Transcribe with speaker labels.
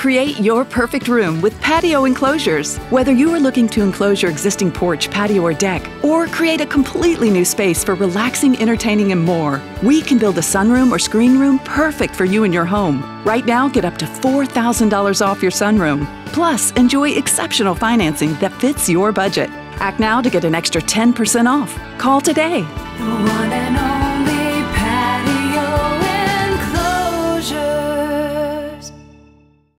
Speaker 1: Create your perfect room with Patio Enclosures. Whether you are looking to enclose your existing porch, patio, or deck, or create a completely new space for relaxing, entertaining, and more, we can build a sunroom or screen room perfect for you and your home. Right now, get up to $4,000 off your sunroom. Plus, enjoy exceptional financing that fits your budget. Act now to get an extra 10% off. Call today.
Speaker 2: The one and only